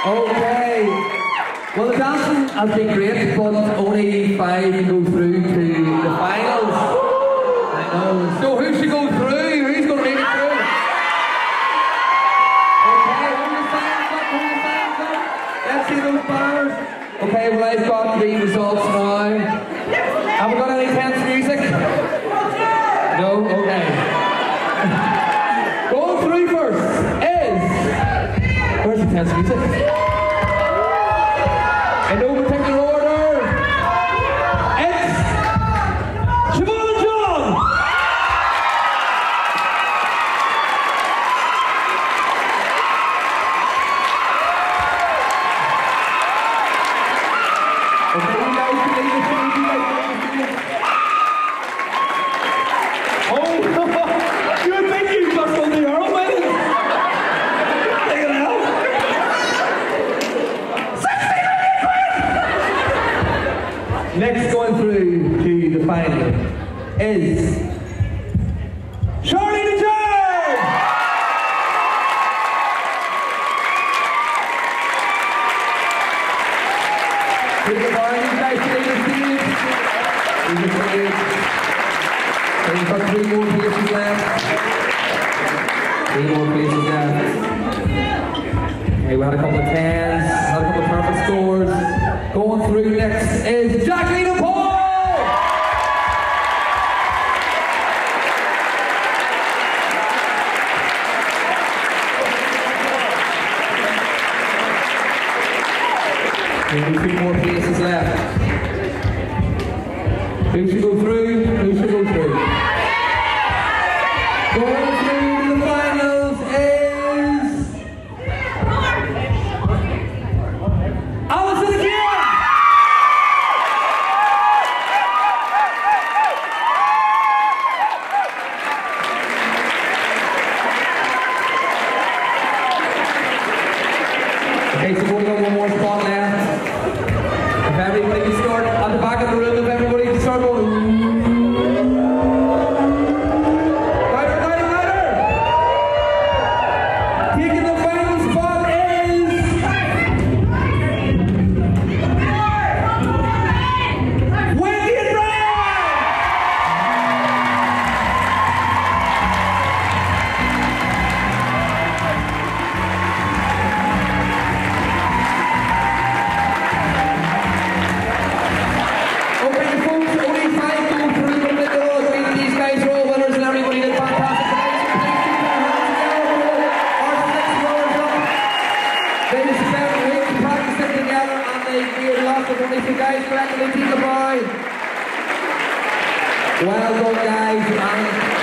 Okay. Well, the dancing has been great, but only 5 can go through to the finals. I know. So who should go through? Who's going to make it through? Okay, hold the signs up, hold the signs up. Let's see those banners. Okay, well, I've got the results now. Have we got any tense music? No? Okay. Going through first is... Where's the tense music? In no particular order, it's Siobhan and John! Okay, you guys can leave the stage, you guys can leave the stage. Oh, you think you just on the Earl, man? Take it out. Next going through to the final is Charlie the Judge! Take it on, you guys can leave the stage. Leave the stage. And you've got 3 more places left. 3 more places left. Okay, we had a couple of 10s, had a couple of perfect scores. Going through next is Jacqueline and Paul! Maybe 2 more places left. Who should go through? Who should go through? Going through the finals is... Alison again! Okay, so we've only got 1 more spot left. If everybody can start at the back of the room, if everybody can start going. Louder, louder, louder! Taking the final spot is... Wendy and Brian! Okay, folks, only 5 go through, but let go. I mean, these guys are all winners and everybody did fantastic tonight. So please keep your hands together. Our 6 rollers up. They just spent a week practicing together and they made lots of money. So guys, collectively, take a bow. Well done, guys. And